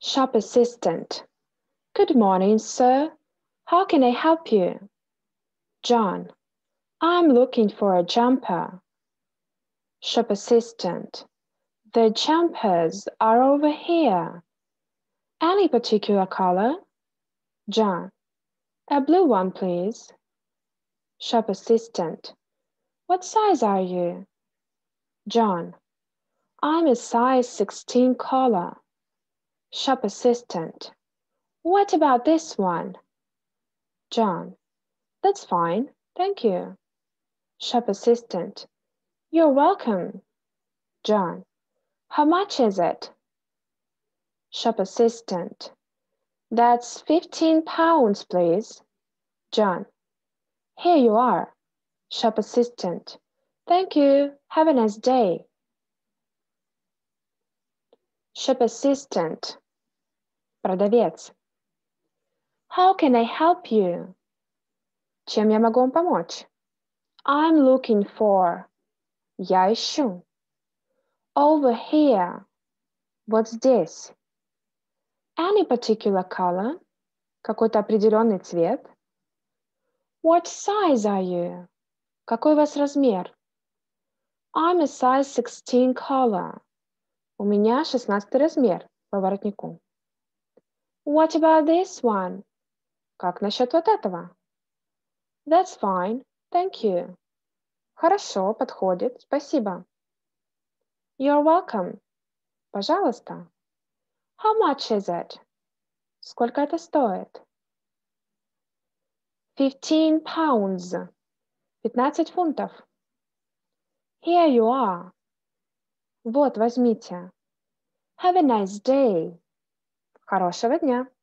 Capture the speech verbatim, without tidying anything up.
Shop assistant. Good morning, sir. How can I help you? John. I'm looking for a jumper. Shop assistant. The jumpers are over here. Any particular color? John. A blue one, please. Shop assistant. What size are you? John. I'm a size sixteen collar. Shop assistant. What about this one? John. That's fine, thank you. Shop assistant. You're welcome. John. How much is it? Shop assistant. That's fifteen pounds, please. John. Here you are. Shop assistant. Thank you. Have a nice day. Shop assistant. Продавец. How can I help you? Чем я могу вам помочь? I'm looking for. Я ищу. Over here. Вот здесь. Any particular color? Какой-то определенный цвет? What size are you? Какой у вас размер? I'm a size sixteen collar. У меня шестнадцатый размер по воротнику. What about this one? Как насчет вот этого? That's fine, thank you. Хорошо, подходит, спасибо. You're welcome. Пожалуйста. How much is it? Сколько это стоит? Fifteen pounds. Пятнадцать фунтов. Here you are. Вот, возьмите. Have a nice day. Хорошего дня.